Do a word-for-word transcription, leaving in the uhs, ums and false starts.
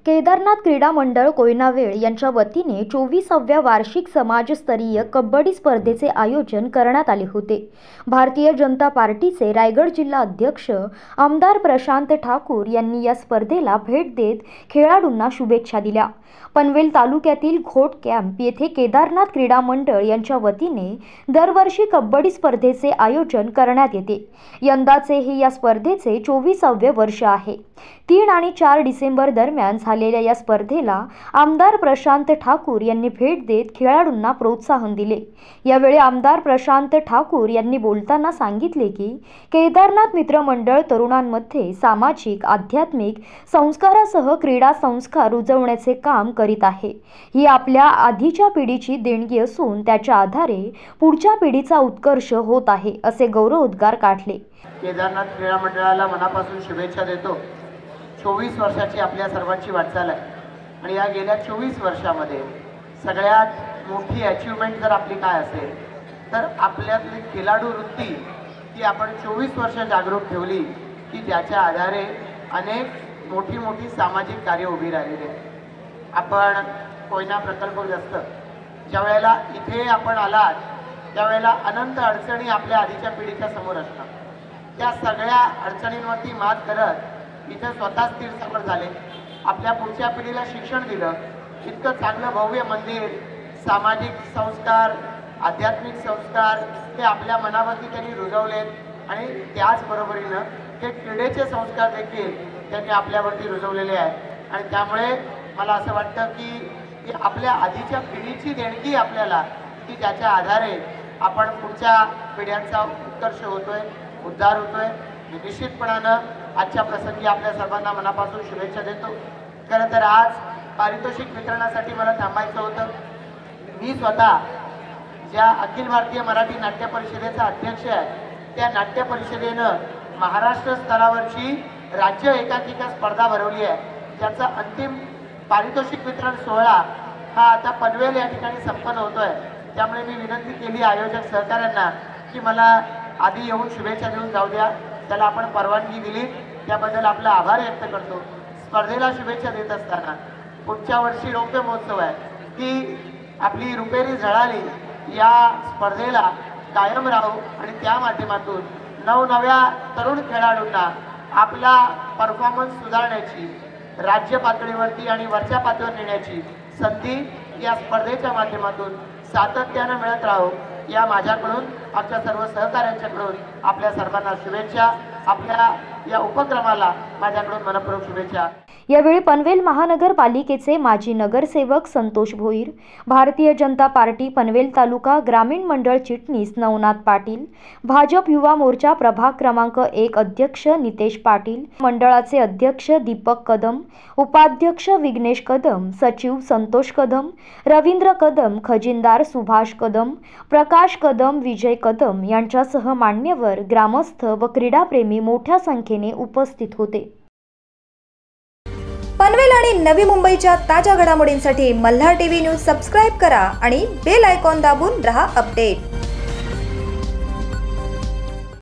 केदारनाथ क्रीडा मंडळ कोयनावेळ यांच्या वतीने चोवीसाव्या वार्षिक समाजस्तरीय कबड्डी स्पर्धेचे आयोजन करण्यात आले होते। भारतीय जनता पार्टीचे रायगड जिल्हा अध्यक्ष आमदार प्रशांत ठाकूर यांनी या स्पर्धेला भेट देत खेळाडूंना शुभेच्छा दिल्या। पनवेल तालुक्यातील घोट कॅम्प येथे केदारनाथ क्रीडा मंडळ यांच्या वतीने दरवर्षी कबड्डी स्पर्धेचे आयोजन करण्यात येते। यंदाचे हे या स्पर्धेचे चोवीसावे वर्ष आहे। तीन आणि चार डिसेंबर दरम्यान झालेल्या या स्पर्धेला आमदार प्रशांत ठाकूर यांनी भेट देत खेळाडूंना प्रोत्साहन दिले। यावेळी आमदार प्रशांत ठाकूर यांनी बोलताना सांगितले की केदारनाथ मित्र मंडळ तरुणांमध्ये सामाजिक, आध्यात्मिक संस्कारासह क्रीडा संस्कार रुजवण्याचे काम करीत आहे। ही आपल्या आधीच्या पिढीची देणगी असून त्याच्या आधारे पुढच्या पिढीचा उत्कर्ष होत आहे, असे गौरवोद्गार काढले। केदारनाथ क्रीडा मंडळाला मनापासून शुभेच्छा देतो। चोवीस वर्षाची आपल्या सर्वांची वाटचाल आहे आणि या गेल्या चोवीस वर्षामध्ये सगळ्यात मोठी अचीवमेंट जर आपली काय असेल तर आपल्यातली खेळाडू वृत्ती ती आपण चोवीस वर्ष जागरूक ठेवली की ज्याच्या आधारे अनेक मोठी मोठी सामाजिक कार्य उभी राहिलेली आहेत। आपण कोयना प्रकल्पग्रस्त ज्या वेळेला इथे आपण आलात त्यावेळेला अनंत अडचणी आपल्या आधीच्या पिढीच्या समोर असतात। त्या सगळ्या अडचणींवरती मात करत इथे स्वतः स्थिर झाले, आपल्या पुढच्या पिढीला शिक्षण दिलं। इतकं चांगलं भव्य मंदिर, सामाजिक संस्कार, आध्यात्मिक संस्कार हे आपल्या मनावरती त्यांनी रुजवलेत आणि त्याचबरोबरीनं हे क्रीडेचे संस्कार देखील त्यांनी आपल्यावरती रुजवलेले आहेत। आणि त्यामुळे मला असं वाटतं की आपल्या आधीच्या पिढीची देणगी आपल्याला की ज्याच्या आधारे आपण पुढच्या पिढ्यांचा उत्कर्ष होतोय, उद्धार होतोय। निश्चितपणानं आजच्या प्रसंगी आपल्या सर्वांना मनापासून शुभेच्छा देतो। खरं तर आज पारितोषिक वितरणासाठी मला थांबायचं होतं। मी स्वतः ज्या अखिल भारतीय मराठी नाट्य परिषदेचा अध्यक्ष आहे त्या नाट्य परिषदेनं महाराष्ट्र स्तरावरची राज्य एकांकिका स्पर्धा भरवली आहे, ज्याचा अंतिम पारितोषिक वितरण सोहळा हा आता पनवेल या ठिकाणी संपन्न होतोय। त्यामुळे मी विनंती केली आयोजक सहकाऱ्यांना की मला आधी येऊन शुभेच्छा देऊन जाऊ द्या। त्याला आपण परवानगी दिली त्याबद्दल आपला आभार व्यक्त करतो। स्पर्धेला शुभेच्छा देत असताना पुढच्या वर्षी रौप्य महोत्सव आहे की आपली रुपेरी झळाळी या स्पर्धेला कायम राहू आणि त्या माध्यमातून नवनव्या तरुण खेळाडूंना आपला परफॉर्मन्स सुधारण्याची, राज्य पातळीवरती आणि वरच्या पातळीवर नेण्याची संधी या स्पर्धेच्या माध्यमातून सातत्यानं मिळत राहू या माझ्याकडून आमच्या सर्व सहकाऱ्यांच्याकडून आपल्या सर्वांना शुभेच्छा। आपल्या या उपक्रमाला माझ्याकडून मनपूर्वक शुभेच्छा। यावेळी पनवेल महानगरपालिकेचे माजी नगरसेवक संतोष भोईर, भारतीय जनता पार्टी पनवेल तालुका ग्रामीण मंडळ चिटणीस नवनाथ पाटील, भाजप युवा मोर्चा प्रभाग क्रमांक एक अध्यक्ष नितेश पाटील, मंडळाचे अध्यक्ष दीपक कदम, उपाध्यक्ष विघ्नेश कदम, सचिव संतोष कदम, रवींद्र कदम, खजिनदार सुभाष कदम, प्रकाश कदम, विजय कदम यांच्यासह मान्यवर, ग्रामस्थ व क्रीडाप्रेमी मोठ्या संख्येने उपस्थित होते। पनवेल आणि नवी मुंबईच्या ताज्या घडामोडींसाठी मल्हार टीव्ही न्यूज सबस्क्राइब करा आणि बेल आयकॉन दाबून रहा अपडेट।